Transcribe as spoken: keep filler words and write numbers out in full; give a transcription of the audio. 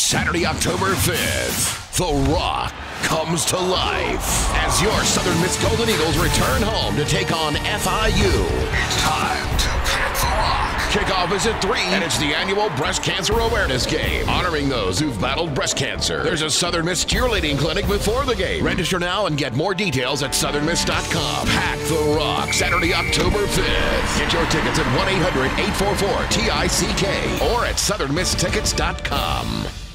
Saturday, October fifth, The Rock comes to life as your Southern Miss Golden Eagles return home to take on F I U. It's time to pack the rock. Kickoff is at three, and it's the annual Breast Cancer Awareness Game, honoring those who've battled breast cancer. There's a Southern Miss cheerleading clinic before the game. Register now and get more details at southern miss dot com. Pack the Rock, Saturday, October fifth. Get your tickets at one eight hundred eight four four T I C K or at southern miss tickets dot com.